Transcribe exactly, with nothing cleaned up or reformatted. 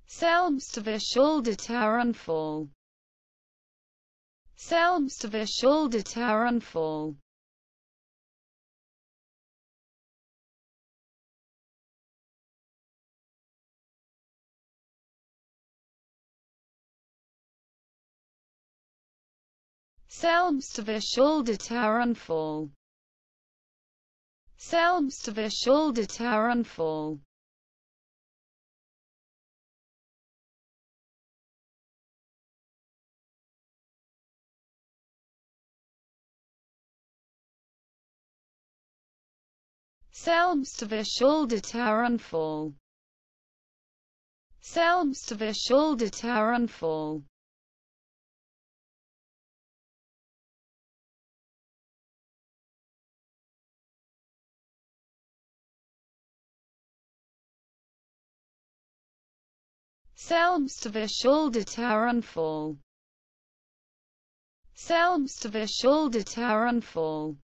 Selbstverschuldeter Unfall. Selbstverschuldeter Unfall. Selbstverschuldeter Unfall. Selbstverschuldeter Unfall. Selbstverschuldeter Unfall. Selbstverschuldeter Unfall. Selbstverschuldeter Unfall. Selbstverschuldeter Unfall.